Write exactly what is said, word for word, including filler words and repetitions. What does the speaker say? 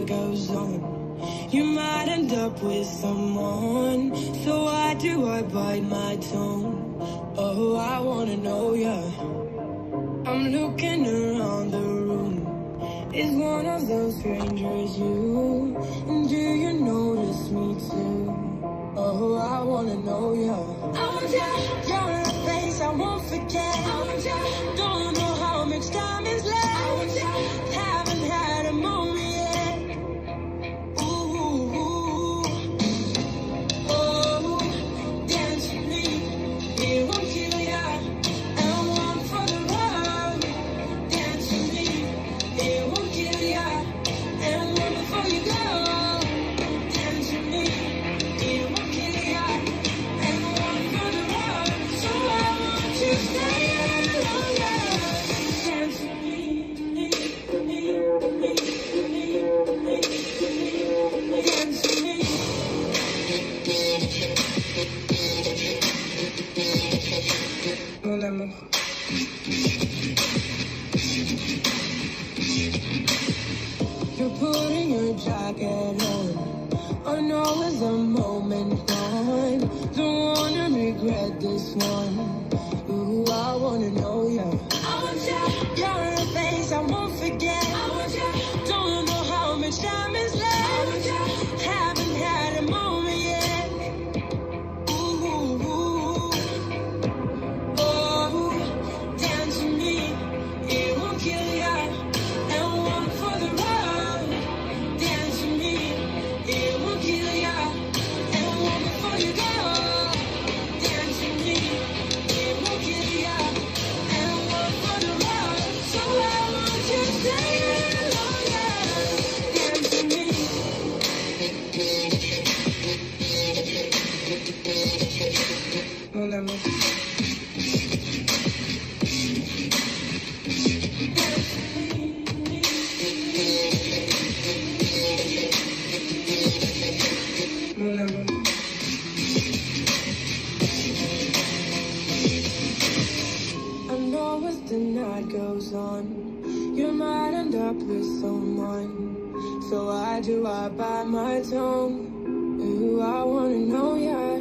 night goes on, you might end up with someone. So why do I bite my tongue? Oh, I wanna know ya. I'm looking around the room. Is one of those strangers you? And do you notice me too? Oh, I wanna know ya. I want ya. You're a face I won't forget. I want ya. Don't know how much time is left. I want ya. Haven't had a moment yet. Ooh, ooh, ooh. Oh, dance with me. It won't kill ya. And one for the road. Dance with me. It won't kill ya. And one before you go. Dance with me. It won't kill ya. And one for the road. So I want you to stay longer. Dance with me. Dance with me. Mon amour. You're putting your jacket on. I know it's a moment gone. Don't wanna regret this one. Ooh, I wanna know ya. I want ya. You're a face I won't forget. I want ya. Don't know how much time is left. I want ya. Haven't had a moment yet. Ooh, ooh, ooh. Oh, dance with me. It won't kill ya. And one for the road. Dance with me. It won't kill ya. And one before you go. Dance with me. It won't kill ya. And one for the road. So I want you to stay longer. Dance with me. Mon amour. Mon amour. I know as the night goes on, you might end up with someone. So why do I bite my tongue? Ooh, I wanna know ya.